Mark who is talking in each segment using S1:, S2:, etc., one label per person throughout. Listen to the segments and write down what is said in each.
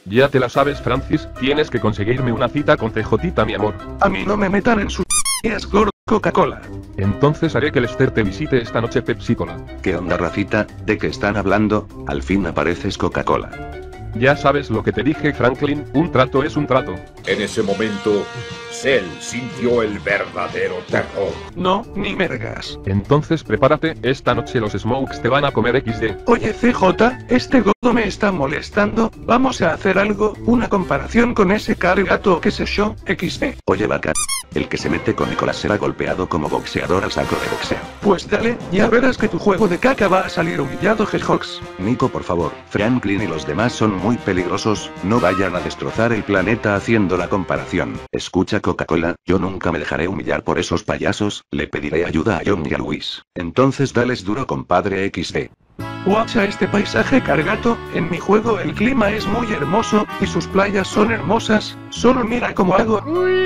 S1: Ya te la sabes, Francis, tienes que conseguirme una cita con CJ, mi amor.
S2: A mí no me metan en sus días, gordo Coca-Cola.
S1: Entonces haré que Lester te visite esta noche, Pepsi-Cola.
S3: ¿Qué onda, Rafita? ¿De qué están hablando? Al fin apareces Coca-Cola.
S1: Ya sabes lo que te dije, Franklin, un trato es un trato.
S4: En ese momento, Cell sintió el verdadero terror.
S2: No, ni mergas.
S1: Entonces prepárate, esta noche los Smokes te van a comer XD.
S2: Oye CJ, este gordo me está molestando, vamos a hacer algo, una comparación con ese gato que se yo, XD.
S3: Oye, vaca. El que se mete con Nicolás será golpeado como boxeador al saco de boxeo.
S2: Pues dale, ya verás que tu juego de caca va a salir humillado, Hedgehogs.
S3: Nico, por favor, Franklin y los demás son muy peligrosos, no vayan a destrozar el planeta haciendo la comparación. Escucha, Coca-Cola, yo nunca me dejaré humillar por esos payasos, le pediré ayuda a John y a Luis. Entonces dales duro, compadre XD.
S2: Guacha este paisaje, Cargato, en mi juego el clima es muy hermoso, y sus playas son hermosas, solo mira cómo hago.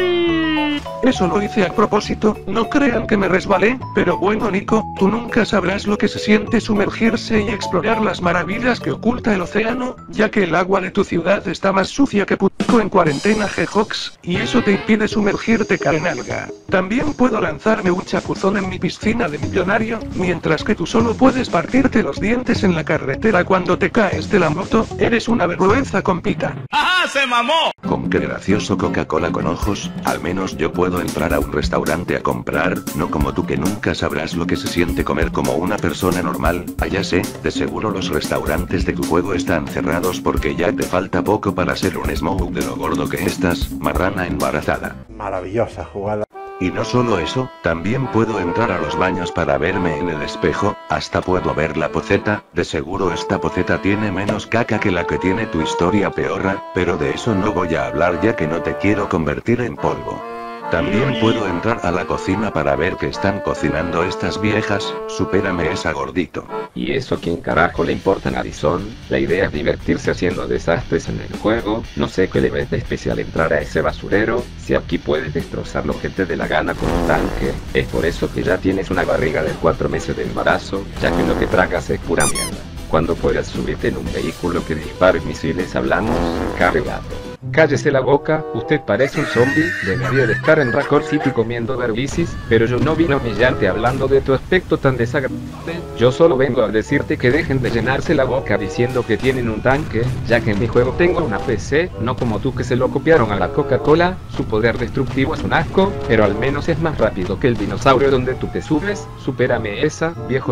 S2: Eso lo hice a propósito, no crean que me resbalé, pero bueno Nico, tú nunca sabrás lo que se siente sumergirse y explorar las maravillas que oculta el océano, ya que el agua de tu ciudad está más sucia que puto en cuarentena, Hedgehogs, y eso te impide sumergirte, carenalga. También puedo lanzarme un chapuzón en mi piscina de millonario, mientras que tú solo puedes partirte los dientes en la carretera cuando te caes de la moto, eres una vergüenza, compita.
S5: ¡Ajá, se mamó!
S3: Con qué gracioso Coca-Cola con ojos, al menos yo puedo entrar a un restaurante a comprar, no como tú que nunca sabrás lo que se siente comer como una persona normal. Ya sé, de seguro los restaurantes de tu juego están cerrados porque ya te falta poco para ser un smoke de lo gordo que estás, marrana embarazada.
S6: Maravillosa jugada.
S3: Y no solo eso, también puedo entrar a los baños para verme en el espejo, hasta puedo ver la poceta, de seguro esta poceta tiene menos caca que la que tiene tu historia peorra, pero de eso no voy a hablar ya que no te quiero convertir en polvo. También puedo entrar a la cocina para ver qué están cocinando estas viejas, supérame esa, gordito.
S7: ¿Y eso a quién carajo le importa, narizón? La idea es divertirse haciendo desastres en el juego, no sé qué le ves de especial entrar a ese basurero, si aquí puedes destrozar lo que te dé la gana con un tanque, es por eso que ya tienes una barriga de 4 meses de embarazo, ya que lo que tragas es pura mierda. Cuando puedas subirte en un vehículo que dispare misiles hablamos, cargado. Cállese la boca, usted parece un zombie, debería de estar en Raccoon City comiendo berbicis, pero yo no vine a humillarte hablando de tu aspecto tan desagradable, yo solo vengo a decirte que dejen de llenarse la boca diciendo que tienen un tanque, ya que en mi juego tengo una PC, no como tú que se lo copiaron a la Coca-Cola, su poder destructivo es un asco, pero al menos es más rápido que el dinosaurio donde tú te subes, supérame esa, viejo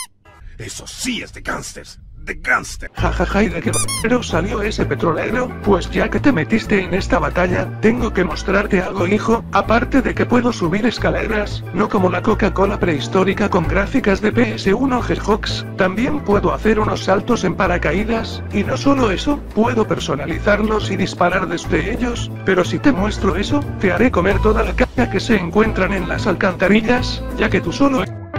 S4: Eso sí es de gangsters. De gangster.
S2: Jajaja, ¿y de qué pero salió ese petrolero? Pues ya que te metiste en esta batalla, tengo que mostrarte algo, hijo, aparte de que puedo subir escaleras, no como la Coca-Cola prehistórica con gráficas de PS1 Hedgehogs, también puedo hacer unos saltos en paracaídas, y no solo eso, puedo personalizarlos y disparar desde ellos, pero si te muestro eso, te haré comer toda la caca que se encuentran en las alcantarillas, ya que tú solo...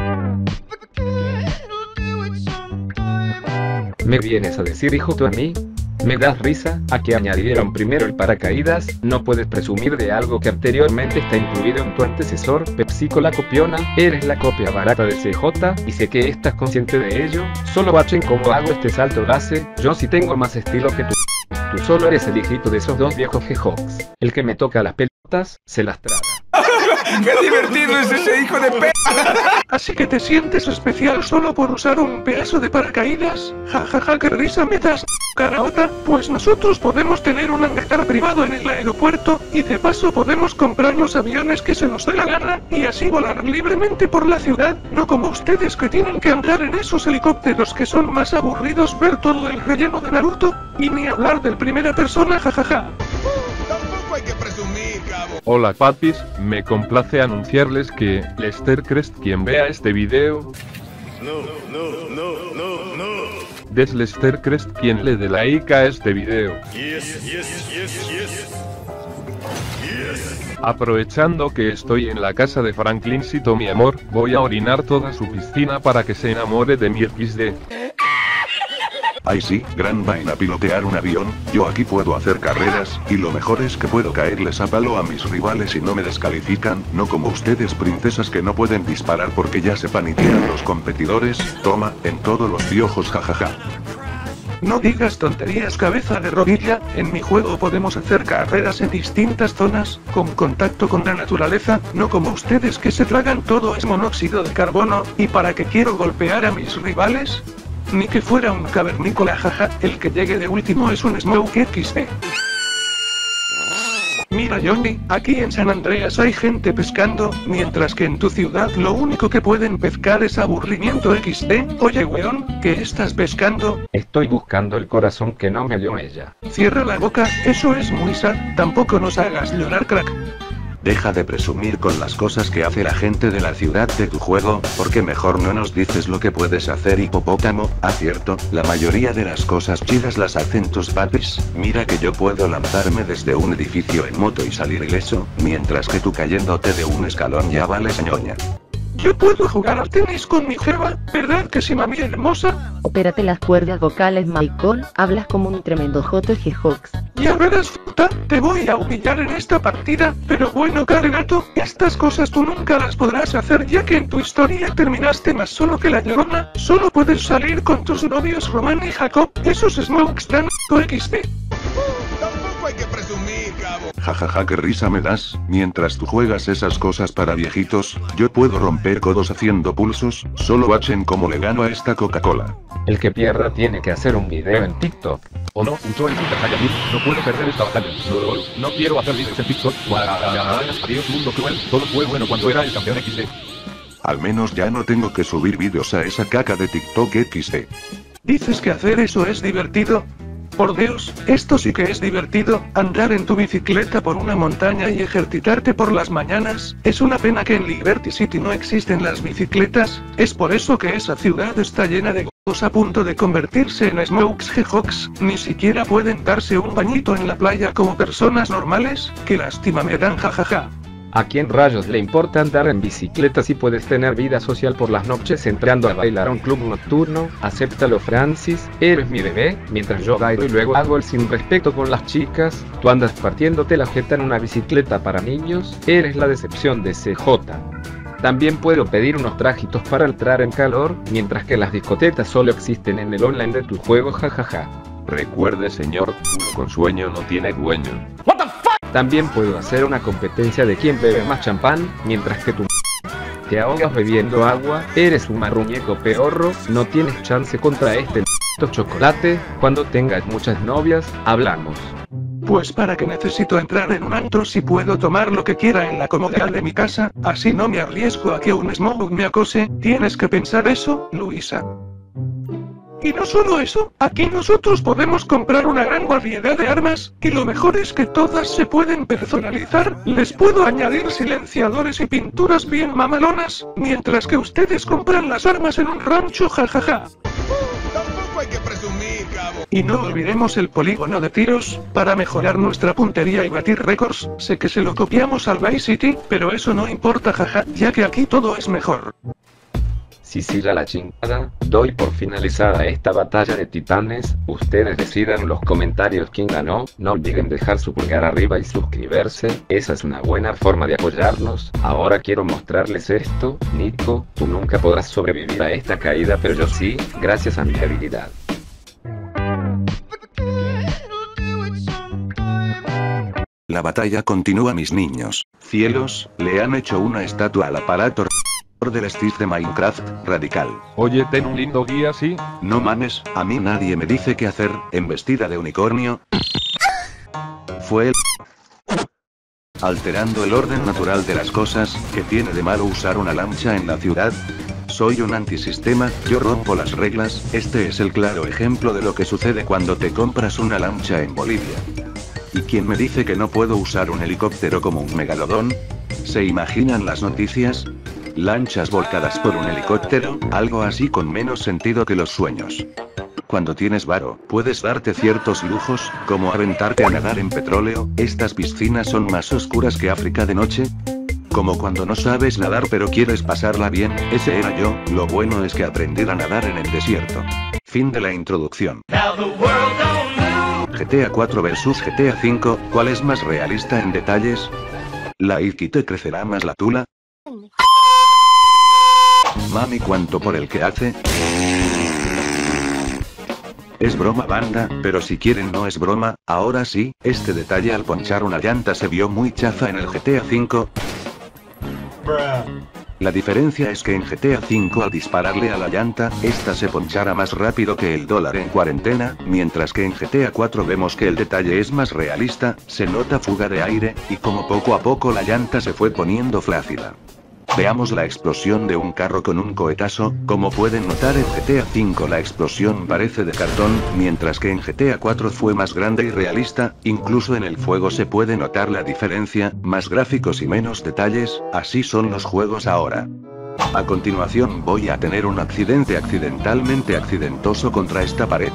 S7: ¿Me vienes a decir hijo tú a mí? ¿Me das risa? A que añadieron primero el paracaídas, no puedes presumir de algo que anteriormente está incluido en tu antecesor, Pepsi-Cola copiona, eres la copia barata de CJ, y sé que estás consciente de ello, solo bachen cómo hago este salto base, yo sí tengo más estilo que tú. Tú solo eres el hijito de esos dos viejos Hedgehogs, el que me toca las pelotas, se las traga.
S5: ¡Qué divertido es ese hijo de p***!
S2: Así que te sientes especial solo por usar un pedazo de paracaídas, jajaja, qué risa me das, caraota, pues nosotros podemos tener un hangar privado en el aeropuerto, y de paso podemos comprar los aviones que se nos dé la gana, y así volar libremente por la ciudad, no como ustedes que tienen que andar en esos helicópteros que son más aburridos ver todo el relleno de Naruto, y ni hablar del primera persona, jajaja.
S4: Tampoco hay que presumir, cabo.
S1: Hola papis, me complace anunciarles que Lester Crest, quien vea este video, des Lester Crest quien le dé like a este video. Aprovechando que estoy en la casa de Franklincito mi amor, voy a orinar toda su piscina para que se enamore de mi XD.
S3: Ay sí, gran vaina pilotear un avión, yo aquí puedo hacer carreras, y lo mejor es que puedo caerles a palo a mis rivales y no me descalifican, no como ustedes princesas que no pueden disparar porque ya se paniquean los competidores, toma, en todos los piojos jajaja.
S2: No digas tonterías, cabeza de rodilla. En mi juego podemos hacer carreras en distintas zonas, con contacto con la naturaleza, no como ustedes que se tragan todo es monóxido de carbono. ¿Y para qué quiero golpear a mis rivales? Ni que fuera un cavernícola, jaja, el que llegue de último es un Smoke XD. Mira Johnny, aquí en San Andreas hay gente pescando, mientras que en tu ciudad lo único que pueden pescar es aburrimiento XD. Oye weón, ¿qué estás pescando?
S7: Estoy buscando el corazón que no me dio ella.
S2: Cierra la boca, eso es muy sad, tampoco nos hagas llorar, crack.
S3: Deja de presumir con las cosas que hace la gente de la ciudad de tu juego, porque mejor no nos dices lo que puedes hacer, hipopótamo. Cierto, la mayoría de las cosas chidas las hacen tus papis. Mira que yo puedo lanzarme desde un edificio en moto y salir ileso, mientras que tú cayéndote de un escalón ya vales ñoña.
S2: Yo puedo jugar al tenis con mi jeva, ¿verdad que sí, mami hermosa?
S6: Opérate las cuerdas vocales, Michael, hablas como un tremendo JG-Hox.
S2: Ya verás, puta, te voy a humillar en esta partida, pero bueno, Cargato, estas cosas tú nunca las podrás hacer ya que en tu historia terminaste más solo que la Llorona. Solo puedes salir con tus novios Román y Jacob, esos Smokes dan XD.
S5: Tampoco hay que presumir, cabo.
S8: Jajaja, qué risa me das. Mientras tú juegas esas cosas para viejitos, yo puedo romper codos haciendo pulsos. Solo watchen cómo le gano a esta Coca-Cola.
S7: El que pierda tiene que hacer un video en TikTok.
S1: O no, un en Super Saiyajin. No puedo perder esta batalla. No quiero hacer videos en TikTok. Adiós mundo cruel. Todo fue bueno cuando era el campeón XD.
S8: Al menos ya no tengo que subir vídeos a esa caca de TikTok XD.
S2: ¿Dices que hacer eso es divertido? Por Dios, esto sí que es divertido, andar en tu bicicleta por una montaña y ejercitarte por las mañanas. Es una pena que en Liberty City no existen las bicicletas, es por eso que esa ciudad está llena de gordos a punto de convertirse en Smokes G-Hox, ni siquiera pueden darse un bañito en la playa como personas normales. Qué lástima me dan, jajaja.
S7: ¿A quién rayos le importa andar en bicicleta si puedes tener vida social por las noches entrando a bailar a un club nocturno? Acéptalo, Francis, eres mi bebé, mientras yo bailo y luego hago el sin respeto con las chicas. Tú andas partiéndote la jeta en una bicicleta para niños, eres la decepción de CJ. También puedo pedir unos trajitos para entrar en calor, mientras que las discotecas solo existen en el online de tu juego, jajaja.
S1: Recuerde, señor, uno con sueño no tiene dueño.
S7: También puedo hacer una competencia de quién bebe más champán, mientras que tú te ahogas bebiendo agua, eres un marruñeco peorro, no tienes chance contra este chocolate. Cuando tengas muchas novias, hablamos.
S2: Pues para que necesito entrar en un antro si puedo tomar lo que quiera en la comodidad de mi casa, así no me arriesgo a que un smoke me acose. Tienes que pensar eso, Luisa. Y no solo eso, aquí nosotros podemos comprar una gran variedad de armas, y lo mejor es que todas se pueden personalizar, les puedo añadir silenciadores y pinturas bien mamalonas, mientras que ustedes compran las armas en un rancho, jajaja.
S5: Tampoco hay que presumir, cabo.
S2: Y no olvidemos el polígono de tiros, para mejorar nuestra puntería y batir récords. Sé que se lo copiamos al Vice City, pero eso no importa, jaja, ya que aquí todo es mejor.
S7: Si siga la chingada, doy por finalizada esta batalla de titanes. Ustedes decidan en los comentarios quién ganó. No olviden dejar su pulgar arriba y suscribirse, esa es una buena forma de apoyarnos. Ahora quiero mostrarles esto. Nico, tú nunca podrás sobrevivir a esta caída, pero yo sí, gracias a mi habilidad.
S3: La batalla continúa, mis niños. Cielos, le han hecho una estatua al aparato del Steve de Minecraft, radical.
S1: Oye, ten un lindo guía, ¿sí?
S3: No mames, a mí nadie me dice qué hacer, en vestida de unicornio. Fue el... alterando el orden natural de las cosas, que tiene de malo usar una lancha en la ciudad. Soy un antisistema, yo rompo las reglas, este es el claro ejemplo de lo que sucede cuando te compras una lancha en Bolivia. ¿Y quién me dice que no puedo usar un helicóptero como un megalodón? ¿Se imaginan las noticias? Lanchas volcadas por un helicóptero, algo así con menos sentido que los sueños. Cuando tienes varo, puedes darte ciertos lujos, como aventarte a nadar en petróleo. Estas piscinas son más oscuras que África de noche. Como cuando no sabes nadar pero quieres pasarla bien, ese era yo. Lo bueno es que aprendí a nadar en el desierto. Fin de la introducción. GTA 4 vs GTA 5, ¿cuál es más realista en detalles? ¿La Iki te crecerá más la tula? Mami, ¿cuánto por el que hace? Es broma banda, pero si quieren no es broma. Ahora sí, este detalle al ponchar una llanta se vio muy chafa en el GTA V. La diferencia es que en GTA V al dispararle a la llanta, esta se ponchará más rápido que el dólar en cuarentena, mientras que en GTA 4 vemos que el detalle es más realista, se nota fuga de aire, y como poco a poco la llanta se fue poniendo flácida. Veamos la explosión de un carro con un cohetazo. Como pueden notar en GTA V la explosión parece de cartón, mientras que en GTA 4 fue más grande y realista, incluso en el fuego se puede notar la diferencia, más gráficos y menos detalles, así son los juegos ahora. A continuación voy a tener un accidente accidentalmente accidentoso contra esta pared.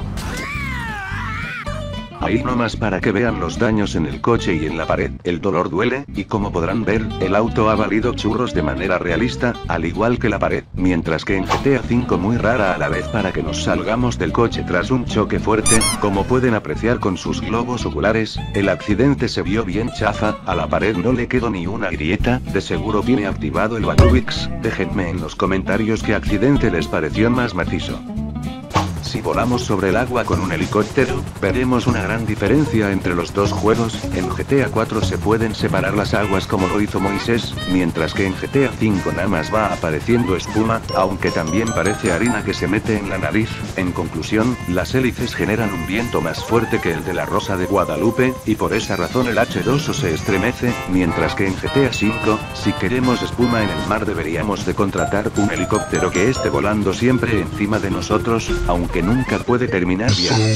S3: Ahí nomás para que vean los daños en el coche y en la pared. El dolor duele, y como podrán ver, el auto ha valido churros de manera realista, al igual que la pared, mientras que en GTA V muy rara a la vez para que nos salgamos del coche tras un choque fuerte, como pueden apreciar con sus globos oculares, el accidente se vio bien chafa, a la pared no le quedó ni una grieta, de seguro viene activado el Batubix, déjenme en los comentarios qué accidente les pareció más macizo. Si volamos sobre el agua con un helicóptero, veremos una gran diferencia entre los dos juegos. En GTA 4 se pueden separar las aguas como lo hizo Moisés, mientras que en GTA 5 nada más va apareciendo espuma, aunque también parece harina que se mete en la nariz. En conclusión, las hélices generan un viento más fuerte que el de la Rosa de Guadalupe, y por esa razón el H2O se estremece, mientras que en GTA 5, si queremos espuma en el mar deberíamos de contratar un helicóptero que esté volando siempre encima de nosotros, aunque nunca puede terminar bien.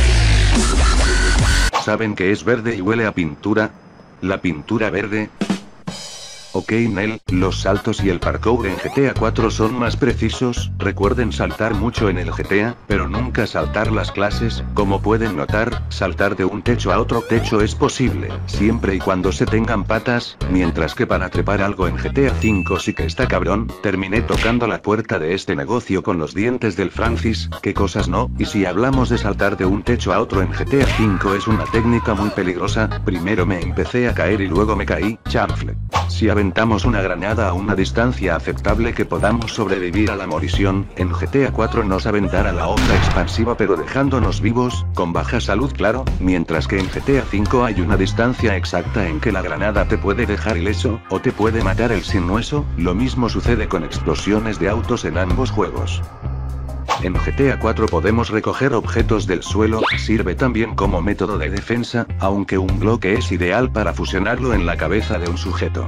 S3: ¿Saben que es verde y huele a pintura? ¿La pintura verde? Ok Nel, los saltos y el parkour en GTA 4 son más precisos, recuerden saltar mucho en el GTA, pero nunca saltar las clases. Como pueden notar, saltar de un techo a otro techo es posible, siempre y cuando se tengan patas, mientras que para trepar algo en GTA 5 sí que está cabrón. Terminé tocando la puerta de este negocio con los dientes del Francis, qué cosas no. Y si hablamos de saltar de un techo a otro en GTA 5 es una técnica muy peligrosa, primero me empecé a caer y luego me caí, chanfle. Si aventamos una granada a una distancia aceptable que podamos sobrevivir a la morisión, en GTA 4 nos aventará la onda expansiva pero dejándonos vivos, con baja salud claro, mientras que en GTA 5 hay una distancia exacta en que la granada te puede dejar ileso, o te puede matar el sin hueso. Lo mismo sucede con explosiones de autos en ambos juegos. En GTA 4 podemos recoger objetos del suelo, sirve también como método de defensa, aunque un bloque es ideal para fusionarlo en la cabeza de un sujeto.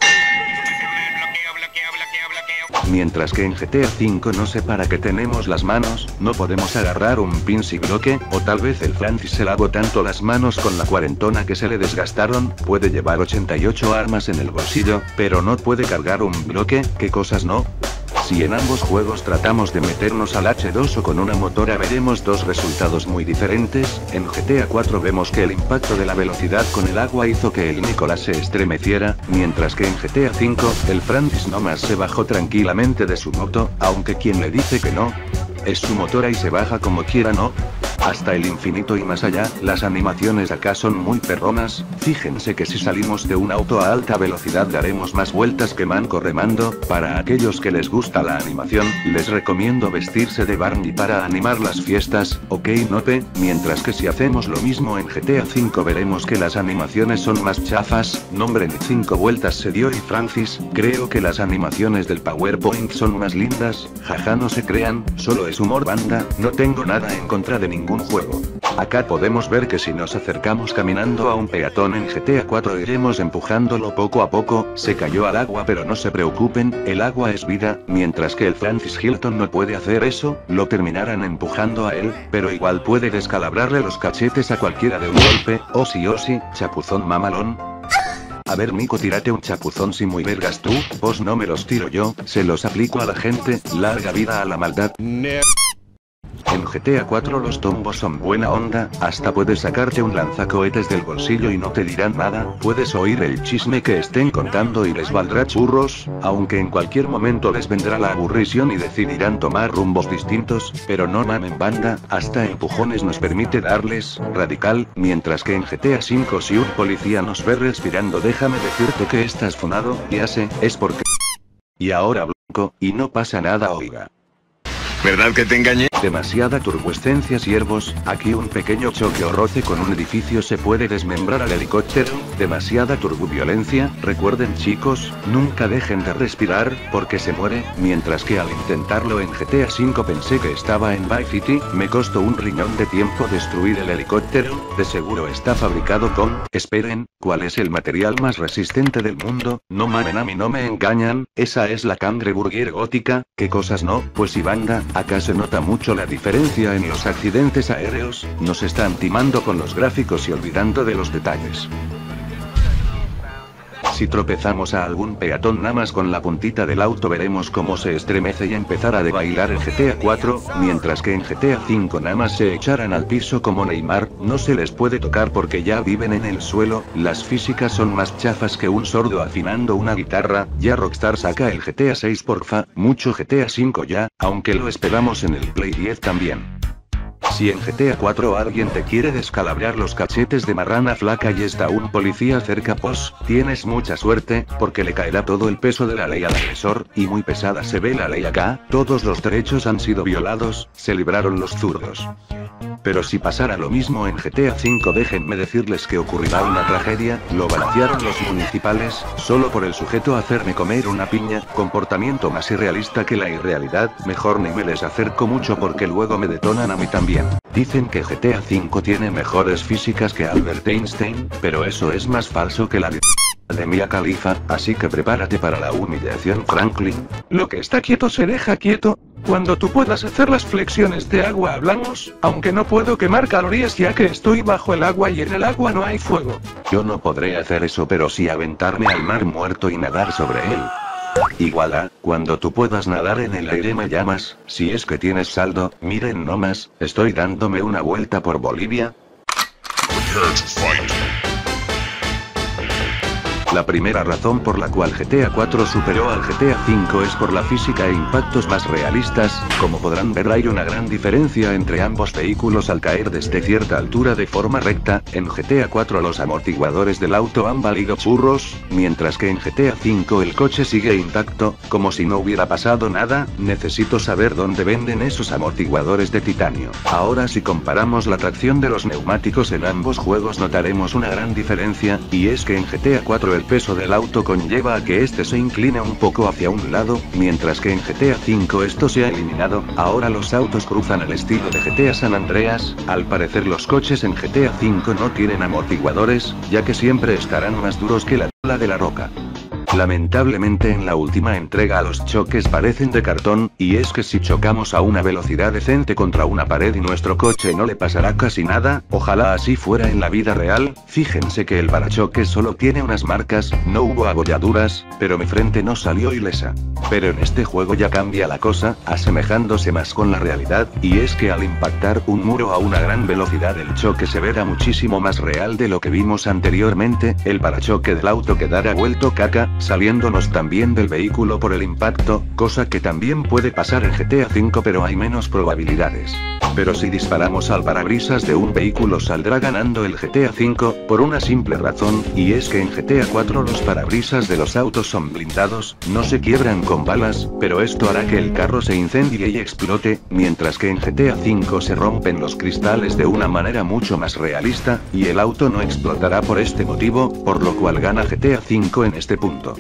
S3: Mientras que en GTA 5 no sé para qué tenemos las manos, no podemos agarrar un pincy bloque, o tal vez el Francis se lavó tanto las manos con la cuarentona que se le desgastaron. Puede llevar 88 armas en el bolsillo, pero no puede cargar un bloque, ¿qué cosas no? Si en ambos juegos tratamos de meternos al H2O con una motora veremos dos resultados muy diferentes. En GTA 4 vemos que el impacto de la velocidad con el agua hizo que el Nicolás se estremeciera, mientras que en GTA 5, el Francis nomás se bajó tranquilamente de su moto, aunque quien le dice que no. Es su motora y se baja como quiera, ¿no? Hasta el infinito y más allá, las animaciones acá son muy perronas. Fíjense que si salimos de un auto a alta velocidad daremos más vueltas que manco remando. Para aquellos que les gusta la animación, les recomiendo vestirse de Barney para animar las fiestas, ok nope, mientras que si hacemos lo mismo en GTA 5 veremos que las animaciones son más chafas. Nombre ni 5 vueltas se dio y Francis, creo que las animaciones del PowerPoint son más lindas, jaja no se crean, solo es humor banda, no tengo nada en contra de ningún juego. Acá podemos ver que si nos acercamos caminando a un peatón en GTA 4 iremos empujándolo poco a poco. Se cayó al agua pero no se preocupen, el agua es vida, mientras que el Francis Hilton no puede hacer eso, lo terminarán empujando a él, pero igual puede descalabrarle los cachetes a cualquiera de un golpe. Oh sí, chapuzón mamalón. A ver Nico, tírate un chapuzón si muy vergas tú, vos no me los tiro yo, se los aplico a la gente, larga vida a la maldad. En GTA 4 los tombos son buena onda, hasta puedes sacarte un lanzacohetes del bolsillo y no te dirán nada, puedes oír el chisme que estén contando y les valdrá churros, aunque en cualquier momento les vendrá la aburrición y decidirán tomar rumbos distintos, pero no mamen banda, hasta empujones nos permite darles, radical, mientras que en GTA 5 si un policía nos ve respirando déjame decirte que estás funado, ya sé, es porque... Y ahora blanco, y no pasa nada oiga.
S5: ¿Verdad que te engañé?
S3: Demasiada turbuescencia, siervos. Aquí un pequeño choque o roce con un edificio se puede desmembrar al helicóptero. Demasiada turbuviolencia. Recuerden, chicos, nunca dejen de respirar, porque se muere. Mientras que al intentarlo en GTA V pensé que estaba en Vice City, me costó un riñón de tiempo destruir el helicóptero. De seguro está fabricado con... Esperen, ¿cuál es el material más resistente del mundo? No mamen, a mí no me engañan, esa es la Cangreburger gótica. ¿Qué cosas no? Pues y banda, acá se nota mucho la diferencia en los accidentes aéreos. Nos están timando con los gráficos y olvidando de los detalles. Si tropezamos a algún peatón nada más con la puntita del auto veremos cómo se estremece y empezará a bailar en GTA 4, mientras que en GTA 5 nada más se echarán al piso como Neymar, no se les puede tocar porque ya viven en el suelo. Las físicas son más chafas que un sordo afinando una guitarra. Ya Rockstar saca el GTA 6 porfa, mucho GTA 5 ya, aunque lo esperamos en el Play 10 también. Si en GTA 4 alguien te quiere descalabrar los cachetes de marrana flaca y está un policía cerca, pues, tienes mucha suerte, porque le caerá todo el peso de la ley al agresor, y muy pesada se ve la ley acá, todos los derechos han sido violados, se libraron los zurdos. Pero si pasara lo mismo en GTA 5 déjenme decirles que ocurrirá una tragedia, lo balancearon los municipales, solo por el sujeto hacerme comer una piña, comportamiento más irrealista que la irrealidad, mejor ni me les acerco mucho porque luego me detonan a mí también. Dicen que GTA 5 tiene mejores físicas que Albert Einstein, pero eso es más falso que la de Mia Khalifa, así que prepárate para la humillación, Franklin.
S2: Lo que está quieto se deja quieto. Cuando tú puedas hacer las flexiones de agua hablamos, aunque no puedo quemar calorías ya que estoy bajo el agua y en el agua no hay fuego.
S3: Yo no podré hacer eso, pero sí aventarme al mar muerto y nadar sobre él. Igual cuando tú puedas nadar en el aire me llamas, si es que tienes saldo. Miren nomás, estoy dándome una vuelta por Bolivia. La primera razón por la cual GTA 4 superó al GTA 5 es por la física e impactos más realistas. Como podrán ver hay una gran diferencia entre ambos vehículos al caer desde cierta altura de forma recta. En GTA 4 los amortiguadores del auto han valido churros, mientras que en GTA 5 el coche sigue intacto, como si no hubiera pasado nada. Necesito saber dónde venden esos amortiguadores de titanio. Ahora si comparamos la tracción de los neumáticos en ambos juegos notaremos una gran diferencia, y es que en GTA 4 el peso del auto conlleva a que este se incline un poco hacia un lado, mientras que en GTA 5 esto se ha eliminado. Ahora los autos cruzan al estilo de GTA San Andreas. Al parecer los coches en GTA 5 no tienen amortiguadores, ya que siempre estarán más duros que la tabla de la roca. Lamentablemente en la última entrega los choques parecen de cartón, y es que si chocamos a una velocidad decente contra una pared y nuestro coche no le pasará casi nada, ojalá así fuera en la vida real. Fíjense que el parachoques solo tiene unas marcas, no hubo abolladuras, pero mi frente no salió ilesa. Pero en este juego ya cambia la cosa, asemejándose más con la realidad, y es que al impactar un muro a una gran velocidad el choque se verá muchísimo más real de lo que vimos anteriormente. El parachoque del auto quedará vuelto caca, saliéndonos también del vehículo por el impacto, cosa que también puede pasar en GTA 5 pero hay menos probabilidades. Pero si disparamos al parabrisas de un vehículo saldrá ganando el GTA 5, por una simple razón, y es que en GTA 4 los parabrisas de los autos son blindados, no se quiebran con balas, pero esto hará que el carro se incendie y explote, mientras que en GTA 5 se rompen los cristales de una manera mucho más realista, y el auto no explotará por este motivo, por lo cual gana GTA 5 en este punto.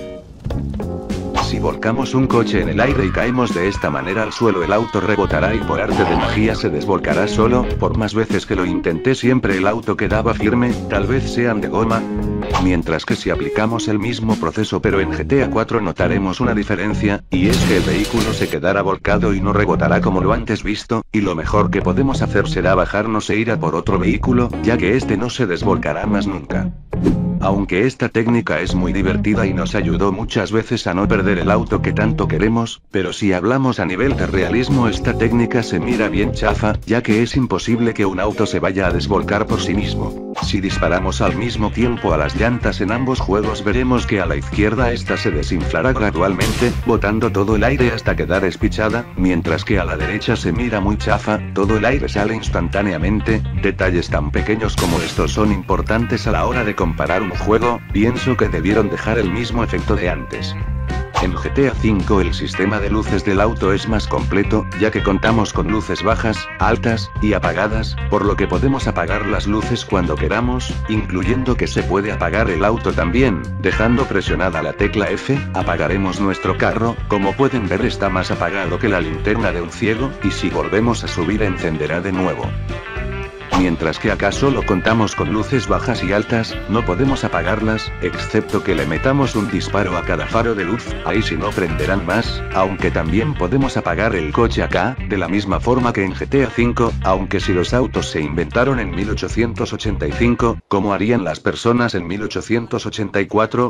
S3: Si volcamos un coche en el aire y caemos de esta manera al suelo el auto rebotará y por arte de magia se desvolcará solo. Por más veces que lo intenté siempre el auto quedaba firme, tal vez sean de goma. Mientras que si aplicamos el mismo proceso pero en GTA 4 notaremos una diferencia, y es que el vehículo se quedará volcado y no rebotará como lo antes visto, y lo mejor que podemos hacer será bajarnos e ir a por otro vehículo, ya que este no se desvolcará más nunca. Aunque esta técnica es muy divertida y nos ayudó muchas veces a no perder el auto que tanto queremos, pero si hablamos a nivel de realismo esta técnica se mira bien chafa, ya que es imposible que un auto se vaya a desvolcar por sí mismo. Si disparamos al mismo tiempo a las llantas en ambos juegos veremos que a la izquierda esta se desinflará gradualmente, botando todo el aire hasta quedar espichada, mientras que a la derecha se mira muy chafa, todo el aire sale instantáneamente. Detalles tan pequeños como estos son importantes a la hora de comparar un juego, pienso que debieron dejar el mismo efecto de antes. En GTA V el sistema de luces del auto es más completo, ya que contamos con luces bajas, altas, y apagadas, por lo que podemos apagar las luces cuando queramos, incluyendo que se puede apagar el auto también, dejando presionada la tecla F, apagaremos nuestro carro, como pueden ver está más apagado que la linterna de un ciego, y si volvemos a subir encenderá de nuevo. Mientras que acá solo contamos con luces bajas y altas, no podemos apagarlas, excepto que le metamos un disparo a cada faro de luz, ahí sí no prenderán más, aunque también podemos apagar el coche acá, de la misma forma que en GTA V, aunque si los autos se inventaron en 1885, ¿cómo harían las personas en 1884?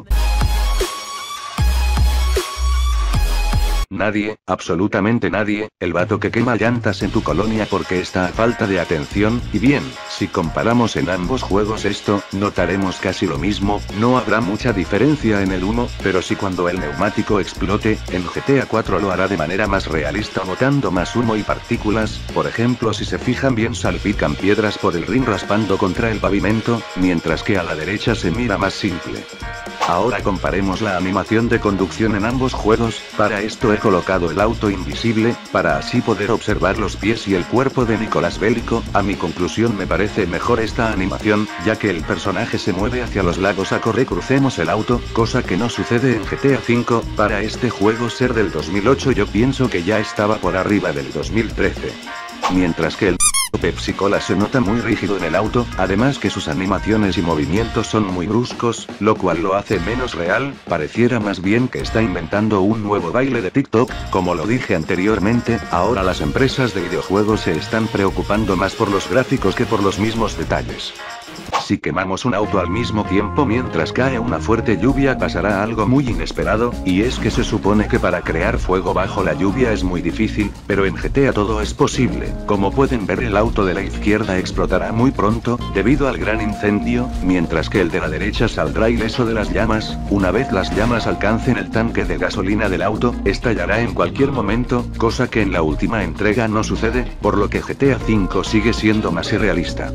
S3: Nadie, absolutamente nadie, el vato que quema llantas en tu colonia porque está a falta de atención, y bien, si comparamos en ambos juegos esto, notaremos casi lo mismo, no habrá mucha diferencia en el humo, pero sí cuando el neumático explote, en GTA 4 lo hará de manera más realista botando más humo y partículas, por ejemplo si se fijan bien salpican piedras por el rin raspando contra el pavimento, mientras que a la derecha se mira más simple. Ahora comparemos la animación de conducción en ambos juegos, para esto he colocado el auto invisible, para así poder observar los pies y el cuerpo de Nicolás Bélico, a mi conclusión me parece mejor esta animación, ya que el personaje se mueve hacia los lados a correr crucemos el auto, cosa que no sucede en GTA V, para este juego ser del 2008 yo pienso que ya estaba por arriba del 2013. Mientras que el Pepsi Cola se nota muy rígido en el auto, además que sus animaciones y movimientos son muy bruscos, lo cual lo hace menos real, pareciera más bien que está inventando un nuevo baile de TikTok, como lo dije anteriormente, ahora las empresas de videojuegos se están preocupando más por los gráficos que por los mismos detalles. Si quemamos un auto al mismo tiempo mientras cae una fuerte lluvia pasará algo muy inesperado, y es que se supone que para crear fuego bajo la lluvia es muy difícil, pero en GTA todo es posible. Como pueden ver el auto de la izquierda explotará muy pronto, debido al gran incendio, mientras que el de la derecha saldrá ileso de las llamas, una vez las llamas alcancen el tanque de gasolina del auto, estallará en cualquier momento, cosa que en la última entrega no sucede, por lo que GTA V sigue siendo más irrealista.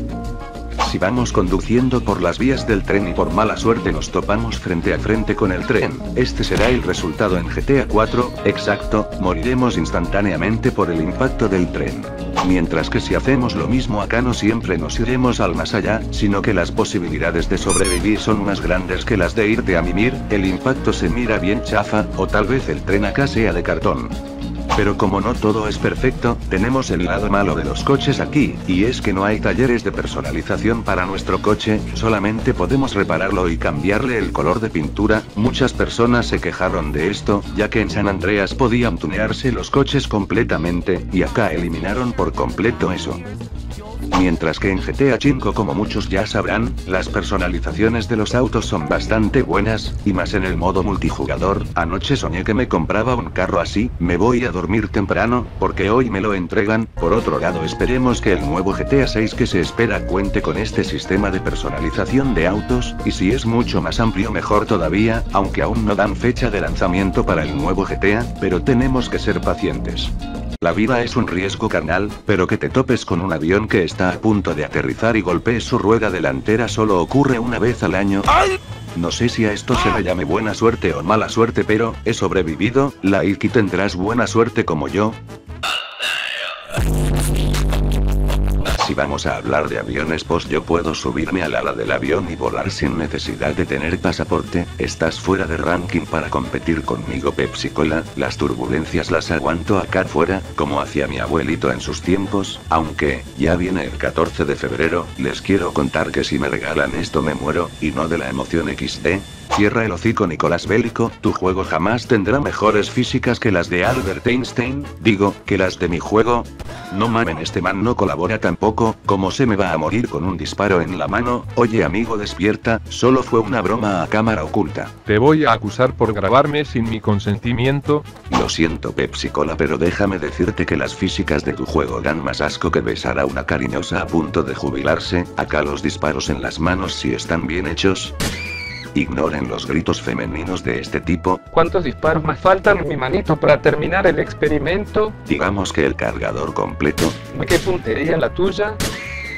S3: Si vamos conduciendo por las vías del tren y por mala suerte nos topamos frente a frente con el tren, este será el resultado en GTA 4, exacto, moriremos instantáneamente por el impacto del tren. Mientras que si hacemos lo mismo acá no siempre nos iremos al más allá, sino que las posibilidades de sobrevivir son más grandes que las de irte a mimir, el impacto se mira bien chafa, o tal vez el tren acá sea de cartón. Pero como no todo es perfecto, tenemos el lado malo de los coches aquí, y es que no hay talleres de personalización para nuestro coche, solamente podemos repararlo y cambiarle el color de pintura. Muchas personas se quejaron de esto, ya que en San Andreas podían tunearse los coches completamente, y acá eliminaron por completo eso. Mientras que en GTA V como muchos ya sabrán, las personalizaciones de los autos son bastante buenas, y más en el modo multijugador. Anoche soñé que me compraba un carro así, me voy a dormir temprano, porque hoy me lo entregan. Por otro lado esperemos que el nuevo GTA 6 que se espera cuente con este sistema de personalización de autos, y si es mucho más amplio mejor todavía, aunque aún no dan fecha de lanzamiento para el nuevo GTA, pero tenemos que ser pacientes. La vida es un riesgo carnal, pero que te topes con un avión que está a punto de aterrizar y golpees su rueda delantera solo ocurre una vez al año. No sé si a esto se le llame buena suerte o mala suerte, pero he sobrevivido. Like y tendrás buena suerte como yo. Si vamos a hablar de aviones, pues yo puedo subirme al ala del avión y volar sin necesidad de tener pasaporte. Estás fuera de ranking para competir conmigo, Pepsi Cola. Las turbulencias las aguanto acá fuera, como hacía mi abuelito en sus tiempos, aunque, ya viene el 14 de febrero, les quiero contar que si me regalan esto me muero, y no de la emoción XD. Cierra el hocico Nicolás Bélico, tu juego jamás tendrá mejores físicas que las de Albert Einstein, digo, que las de mi juego. No mamen, este man no colabora tampoco, ¿cómo se me va a morir con un disparo en la mano? Oye amigo, despierta, solo fue una broma a cámara oculta.
S1: Te voy a acusar por grabarme sin mi consentimiento.
S3: Lo siento Pepsi Cola, pero déjame decirte que las físicas de tu juego dan más asco que besar a una cariñosa a punto de jubilarse. Acá los disparos en las manos si están bien hechos. Ignoren los gritos femeninos de este tipo.
S7: ¿Cuántos disparos más faltan, mi manito, para terminar el experimento?
S3: Digamos que el cargador completo.
S7: ¿Qué puntería la tuya?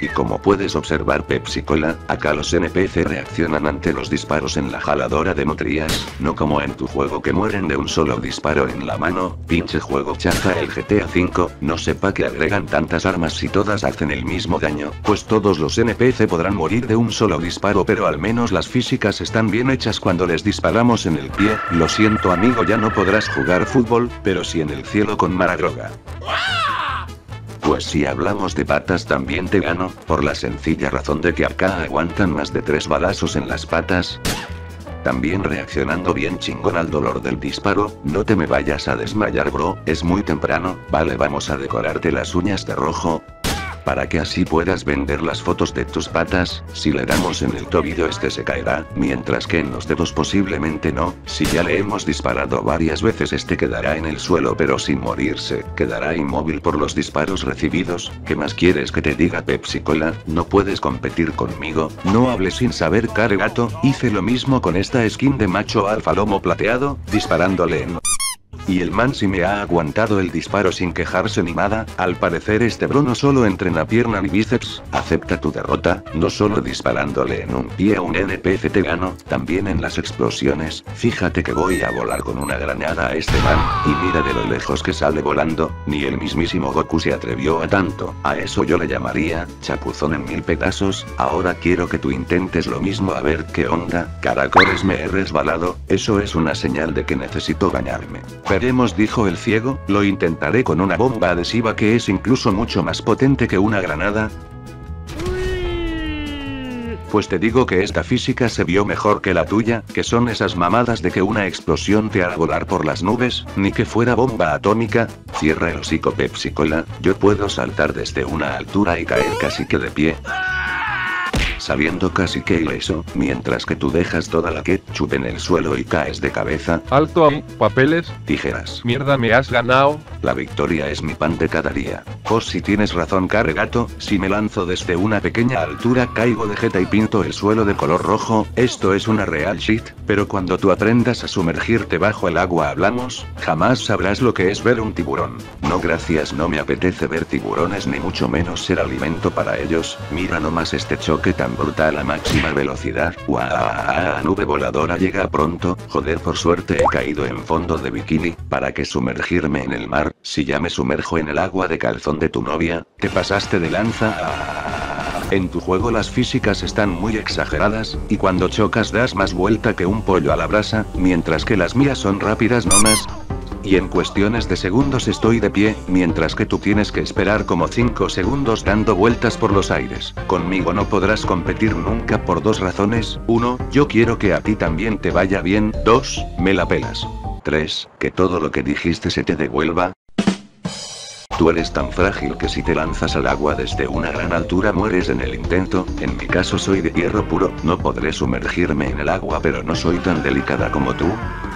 S3: Y como puedes observar Pepsi Cola, acá los NPC reaccionan ante los disparos en la jaladora de motrías, no como en tu juego que mueren de un solo disparo en la mano. Pinche juego chafa el GTA V, no sepa que agregan tantas armas si todas hacen el mismo daño, pues todos los NPC podrán morir de un solo disparo, pero al menos las físicas están bien hechas cuando les disparamos en el pie. Lo siento amigo, ya no podrás jugar fútbol, pero sí en el cielo con Maradroga. Pues si hablamos de patas también te gano, por la sencilla razón de que acá aguantan más de 3 balazos en las patas. También reaccionando bien chingón al dolor del disparo. No te me vayas a desmayar bro, es muy temprano. Vale, vamos a decorarte las uñas de rojo, para que así puedas vender las fotos de tus patas. Si le damos en el tobillo este se caerá, mientras que en los dedos posiblemente no. Si ya le hemos disparado varias veces este quedará en el suelo pero sin morirse, quedará inmóvil por los disparos recibidos. ¿Qué más quieres que te diga Pepsi Cola? No puedes competir conmigo, no hables sin saber Cargato. Hice lo mismo con esta skin de macho alfa lomo plateado, disparándole en... Y el man sí me ha aguantado el disparo sin quejarse ni nada. Al parecer este bro no solo entrena pierna ni bíceps. Acepta tu derrota, no solo disparándole en un pie a un NPC te gano, también en las explosiones. Fíjate que voy a volar con una granada a este man, y mira de lo lejos que sale volando. Ni el mismísimo Goku se atrevió a tanto. A eso yo le llamaría chapuzón en 1000 pedazos. Ahora quiero que tú intentes lo mismo a ver qué onda. Caracoles, me he resbalado, eso es una señal de que necesito bañarme. Veremos, dijo el ciego, lo intentaré con una bomba adhesiva que es incluso mucho más potente que una granada. Pues te digo que esta física se vio mejor que la tuya, que son esas mamadas de que una explosión te hará volar por las nubes, ni que fuera bomba atómica. Cierra el hocico Pepsi Cola, yo puedo saltar desde una altura y caer casi que de pie, saliendo casi que ileso, mientras que tú dejas toda la ketchup en el suelo y caes de cabeza.
S1: Alto ahí, papeles.
S3: Tijeras.
S1: Mierda, me has ganado.
S3: La victoria es mi pan de cada día. Pues si tienes razón Cargato, si me lanzo desde una pequeña altura caigo de jeta y pinto el suelo de color rojo. Esto es una real shit, pero cuando tú aprendas a sumergirte bajo el agua hablamos, jamás sabrás lo que es ver un tiburón. No gracias, no me apetece ver tiburones ni mucho menos ser alimento para ellos. Mira nomás este choque tan brutal a máxima velocidad. ¡Guau! Nube voladora llega pronto. Joder, por suerte he caído en fondo de bikini. ¿Para qué sumergirme en el mar, si ya me sumerjo en el agua de calzón de tu novia? Te pasaste de lanza. En tu juego las físicas están muy exageradas, y cuando chocas das más vuelta que un pollo a la brasa, mientras que las mías son rápidas nomás. Y en cuestiones de segundos estoy de pie, mientras que tú tienes que esperar como 5 segundos dando vueltas por los aires. Conmigo no podrás competir nunca por 2 razones. 1, yo quiero que a ti también te vaya bien. 2, me la pelas. 3, que todo lo que dijiste se te devuelva. Tú eres tan frágil que si te lanzas al agua desde una gran altura mueres en el intento. En mi caso soy de hierro puro, no podré sumergirme en el agua pero no soy tan delicada como tú.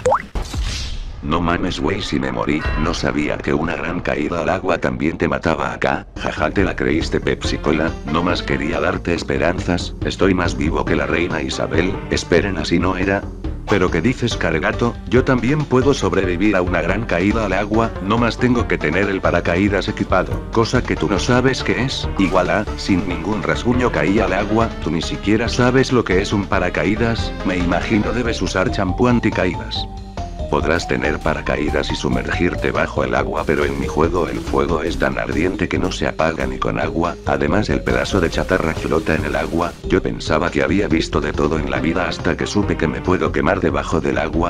S3: No mames wey, si me morí, no sabía que una gran caída al agua también te mataba acá. Jaja, te la creíste Pepsi Cola, no más quería darte esperanzas. Estoy más vivo que la reina Isabel. Esperen, así no era. ¿Pero qué dices Cargato? Yo también puedo sobrevivir a una gran caída al agua, no más tengo que tener el paracaídas equipado, cosa que tú no sabes qué es. Igual a, sin ningún rasguño caí al agua, tú ni siquiera sabes lo que es un paracaídas, me imagino debes usar champú anticaídas. Podrás tener paracaídas y sumergirte bajo el agua, pero en mi juego el fuego es tan ardiente que no se apaga ni con agua. Además el pedazo de chatarra flota en el agua. Yo pensaba que había visto de todo en la vida hasta que supe que me puedo quemar debajo del agua.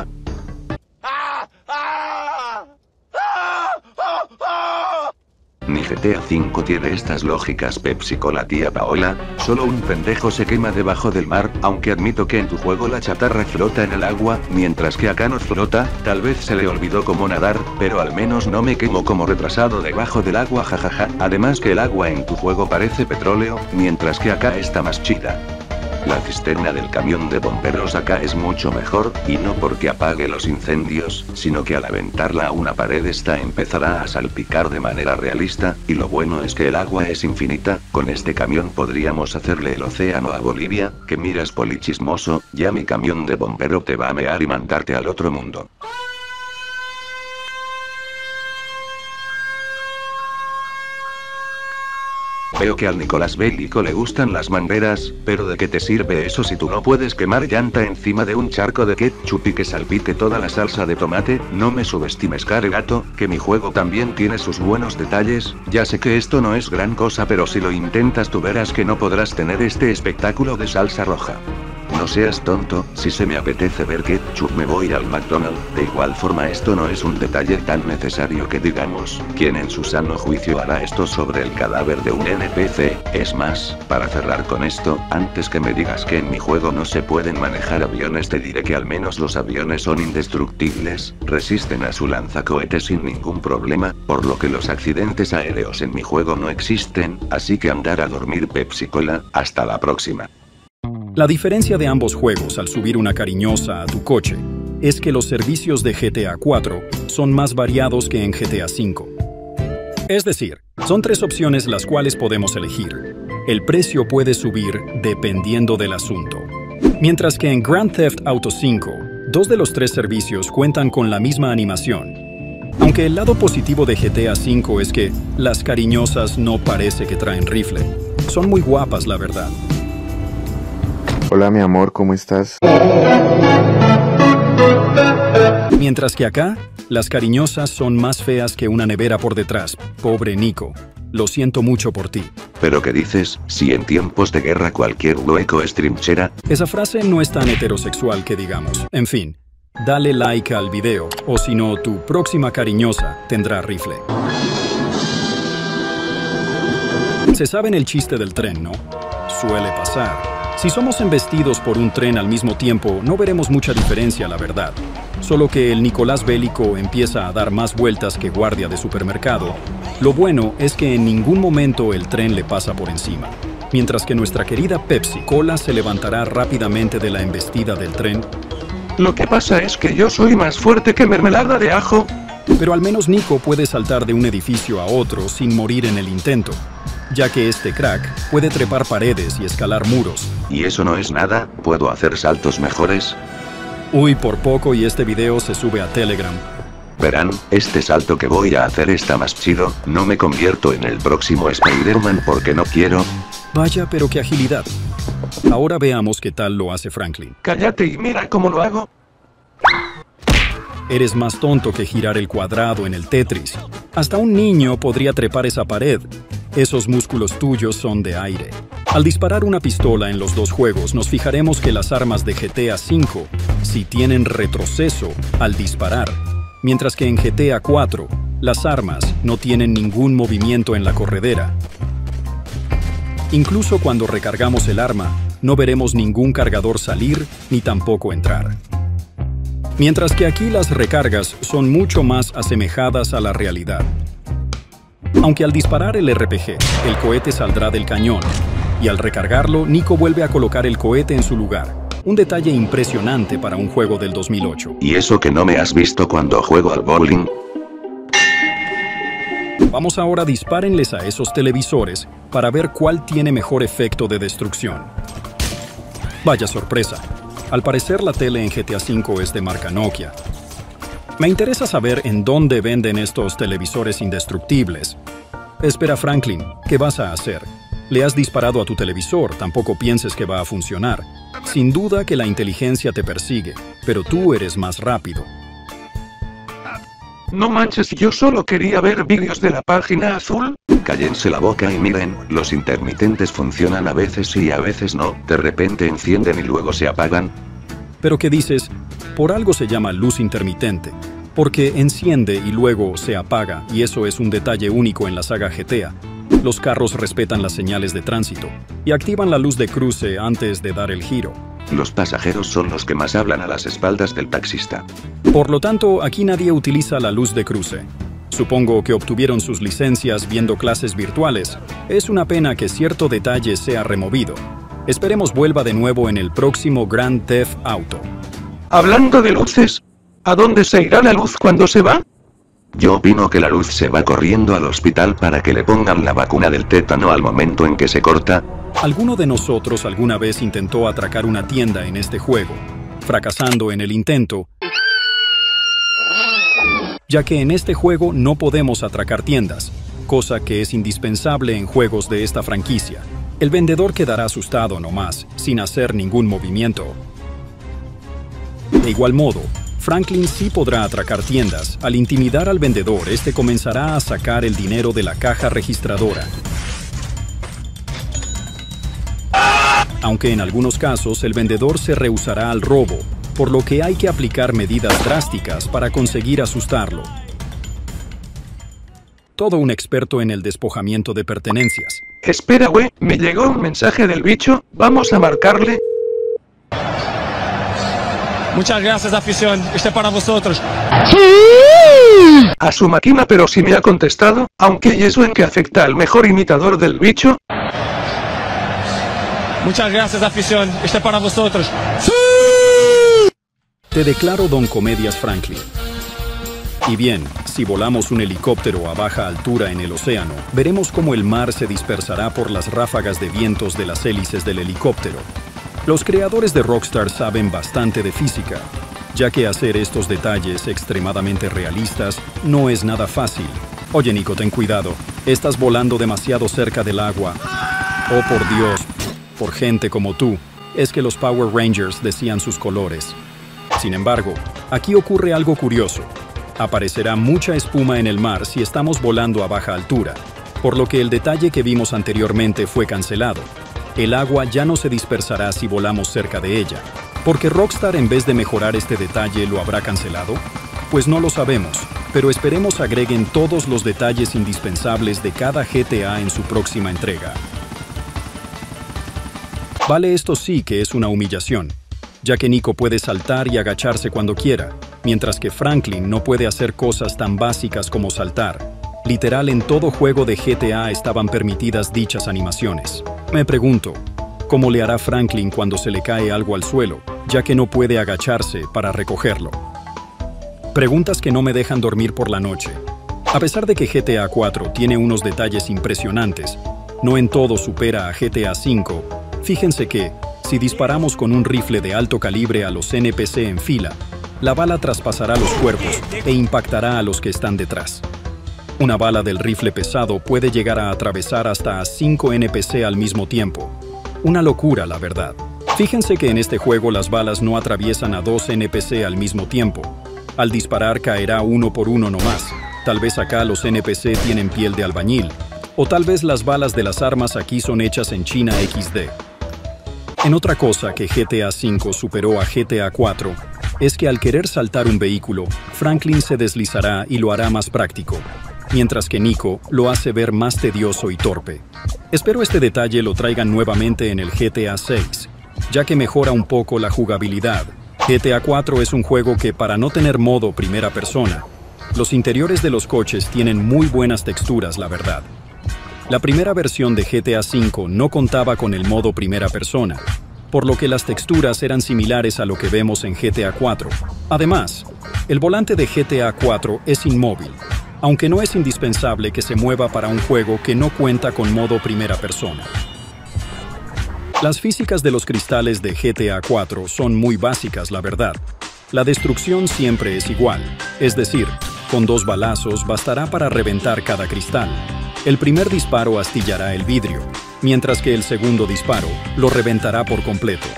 S3: Ni GTA V tiene estas lógicas Pepsi Cola tía Paola, solo un pendejo se quema debajo del mar, aunque admito que en tu juego la chatarra flota en el agua, mientras que acá no flota, tal vez se le olvidó cómo nadar, pero al menos no me quemo como retrasado debajo del agua jajaja, además que el agua en tu juego parece petróleo, mientras que acá está más chida. La cisterna del camión de bomberos acá es mucho mejor, y no porque apague los incendios, sino que al aventarla a una pared esta empezará a salpicar de manera realista, y lo bueno es que el agua es infinita. Con este camión podríamos hacerle el océano a Bolivia. Que miras polichismoso, ya mi camión de bombero te va a mear y mandarte al otro mundo. Veo que al Nicolás Bélico le gustan las mangueras, pero ¿de qué te sirve eso si tú no puedes quemar llanta encima de un charco de ketchup y que salpique toda la salsa de tomate? No me subestimes, Cargato, que mi juego también tiene sus buenos detalles. Ya sé que esto no es gran cosa, pero si lo intentas tú verás que no podrás tener este espectáculo de salsa roja. No seas tonto, si se me apetece ver ketchup me voy al McDonald's. De igual forma esto no es un detalle tan necesario que digamos. ¿Quién en su sano juicio hará esto sobre el cadáver de un NPC? Es más, para cerrar con esto, antes que me digas que en mi juego no se pueden manejar aviones te diré que al menos los aviones son indestructibles, resisten a su lanzacohetes sin ningún problema, por lo que los accidentes aéreos en mi juego no existen, así que andar a dormir Pepsi Cola, hasta la próxima.
S9: La diferencia de ambos juegos al subir una cariñosa a tu coche es que los servicios de GTA 4 son más variados que en GTA 5. Es decir, son 3 opciones las cuales podemos elegir. El precio puede subir dependiendo del asunto. Mientras que en Grand Theft Auto 5, 2 de los 3 servicios cuentan con la misma animación. Aunque el lado positivo de GTA 5 es que las cariñosas no parece que traen rifle. Son muy guapas, la verdad.
S10: Hola mi amor, ¿cómo estás?
S9: Mientras que acá, las cariñosas son más feas que una nevera por detrás. Pobre Nico. Lo siento mucho por ti.
S3: ¿Pero qué dices? Si en tiempos de guerra cualquier hueco es trinchera.
S9: Esa frase no es tan heterosexual que digamos. En fin, dale like al video, o si no, tu próxima cariñosa tendrá rifle. Se saben el chiste del tren, ¿no? Suele pasar. Si somos embestidos por un tren al mismo tiempo, no veremos mucha diferencia, la verdad. Solo que el Nicolás Bélico empieza a dar más vueltas que guardia de supermercado. Lo bueno es que en ningún momento el tren le pasa por encima. Mientras que nuestra querida Pepsi Cola se levantará rápidamente de la embestida del tren.
S2: Lo que pasa es que yo soy más fuerte que mermelada de ajo.
S9: Pero al menos Nico puede saltar de un edificio a otro sin morir en el intento, ya que este crack puede trepar paredes y escalar muros.
S3: ¿Y eso no es nada? ¿Puedo hacer saltos mejores?
S9: Uy, por poco y este video se sube a Telegram.
S3: Verán, este salto que voy a hacer está más chido, no me convierto en el próximo Spider-Man porque no quiero.
S9: Vaya, pero qué agilidad. Ahora veamos qué tal lo hace Franklin.
S2: Cállate y mira cómo lo hago.
S9: Eres más tonto que girar el cuadrado en el Tetris. Hasta un niño podría trepar esa pared. Esos músculos tuyos son de aire. Al disparar una pistola en los dos juegos, nos fijaremos que las armas de GTA V sí tienen retroceso al disparar, mientras que en GTA 4, las armas no tienen ningún movimiento en la corredera. Incluso cuando recargamos el arma, no veremos ningún cargador salir ni tampoco entrar. Mientras que aquí las recargas son mucho más asemejadas a la realidad. Aunque al disparar el RPG, el cohete saldrá del cañón, y al recargarlo, Nico vuelve a colocar el cohete en su lugar. Un detalle impresionante para un juego del 2008.
S3: ¿Y eso que no me has visto cuando juego al bowling?
S9: Vamos ahora, dispárenles a esos televisores para ver cuál tiene mejor efecto de destrucción. Vaya sorpresa. Al parecer la tele en GTA V es de marca Nokia. Me interesa saber en dónde venden estos televisores indestructibles. Espera, Franklin, ¿qué vas a hacer? Le has disparado a tu televisor, tampoco pienses que va a funcionar. Sin duda que la inteligencia te persigue, pero tú eres más rápido.
S2: No manches, yo solo quería ver vídeos de la página azul.
S3: Cállense la boca y miren, los intermitentes funcionan a veces sí y a veces no, de repente encienden y luego se apagan.
S9: ¿Pero qué dices? Por algo se llama luz intermitente, porque enciende y luego se apaga, y eso es un detalle único en la saga GTA. Los carros respetan las señales de tránsito y activan la luz de cruce antes de dar el giro.
S3: Los pasajeros son los que más hablan a las espaldas del taxista.
S9: Por lo tanto, aquí nadie utiliza la luz de cruce. Supongo que obtuvieron sus licencias viendo clases virtuales. Es una pena que cierto detalle sea removido. Esperemos vuelva de nuevo en el próximo Grand Theft Auto.
S2: Hablando de luces, ¿a dónde se irá la luz cuando se va?
S3: Yo opino que la luz se va corriendo al hospital para que le pongan la vacuna del tétano al momento en que se corta.
S9: ¿Alguno de nosotros alguna vez intentó atracar una tienda en este juego, fracasando en el intento? Ya que en este juego no podemos atracar tiendas. cosa que es indispensable en juegos de esta franquicia. El vendedor quedará asustado nomás, sin hacer ningún movimiento. De igual modo, Franklin sí podrá atracar tiendas. Al intimidar al vendedor, este comenzará a sacar el dinero de la caja registradora. Aunque en algunos casos el vendedor se rehusará al robo, por lo que hay que aplicar medidas drásticas para conseguir asustarlo. Todo un experto en el despojamiento de pertenencias.
S2: Espera, güey, me llegó un mensaje del bicho, vamos a marcarle.
S11: Muchas gracias, afición. Este para vosotros.
S2: A su máquina, pero si me ha contestado, aunque ¿y eso en qué afecta al mejor imitador del bicho?
S11: Muchas gracias, afición. Este para vosotros.
S9: Te declaro Don Comedias Franklin. Y bien, si volamos un helicóptero a baja altura en el océano, veremos cómo el mar se dispersará por las ráfagas de vientos de las hélices del helicóptero. Los creadores de Rockstar saben bastante de física, ya que hacer estos detalles extremadamente realistas no es nada fácil. Oye, Nico, ten cuidado. Estás volando demasiado cerca del agua. Oh, por Dios, por gente como tú, es que los Power Rangers decían sus colores. Sin embargo, aquí ocurre algo curioso. Aparecerá mucha espuma en el mar si estamos volando a baja altura, por lo que el detalle que vimos anteriormente fue cancelado. El agua ya no se dispersará si volamos cerca de ella. ¿Por qué Rockstar en vez de mejorar este detalle lo habrá cancelado? Pues no lo sabemos, pero esperemos agreguen todos los detalles indispensables de cada GTA en su próxima entrega. Vale, esto sí que es una humillación, ya que Nico puede saltar y agacharse cuando quiera, mientras que Franklin no puede hacer cosas tan básicas como saltar. Literal, en todo juego de GTA estaban permitidas dichas animaciones. Me pregunto, ¿cómo le hará Franklin cuando se le cae algo al suelo, ya que no puede agacharse para recogerlo? Preguntas que no me dejan dormir por la noche. A pesar de que GTA 4 tiene unos detalles impresionantes, no en todo supera a GTA 5, fíjense que, si disparamos con un rifle de alto calibre a los NPC en fila, la bala traspasará los cuerpos e impactará a los que están detrás. Una bala del rifle pesado puede llegar a atravesar hasta a 5 NPC al mismo tiempo. Una locura, la verdad. Fíjense que en este juego las balas no atraviesan a 2 NPC al mismo tiempo. Al disparar caerá uno por uno nomás. Tal vez acá los NPC tienen piel de albañil. O tal vez las balas de las armas aquí son hechas en China XD. En otra cosa que GTA V superó a GTA 4, es que al querer saltar un vehículo, Franklin se deslizará y lo hará más práctico, mientras que Nico lo hace ver más tedioso y torpe. Espero este detalle lo traigan nuevamente en el GTA 6, ya que mejora un poco la jugabilidad. GTA 4 es un juego que, para no tener modo primera persona, los interiores de los coches tienen muy buenas texturas, la verdad. La primera versión de GTA V no contaba con el modo primera persona, por lo que las texturas eran similares a lo que vemos en GTA 4. Además, el volante de GTA 4 es inmóvil, aunque no es indispensable que se mueva para un juego que no cuenta con modo primera persona. Las físicas de los cristales de GTA 4 son muy básicas, la verdad. La destrucción siempre es igual, es decir, con 2 balazos bastará para reventar cada cristal. El primer disparo astillará el vidrio, mientras que el segundo disparo lo reventará por completo.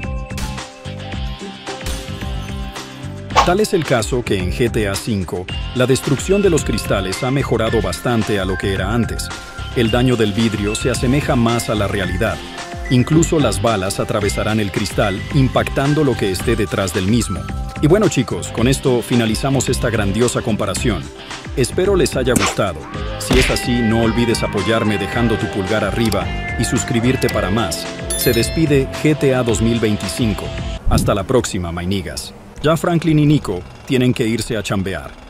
S9: Tal es el caso que en GTA V, la destrucción de los cristales ha mejorado bastante a lo que era antes. El daño del vidrio se asemeja más a la realidad. Incluso las balas atravesarán el cristal, impactando lo que esté detrás del mismo. Y bueno, chicos, con esto finalizamos esta grandiosa comparación. Espero les haya gustado. Si es así, no olvides apoyarme dejando tu pulgar arriba y suscribirte para más. Se despide GTA 2025. Hasta la próxima, my niggas. Ya Franklin y Nico tienen que irse a chambear.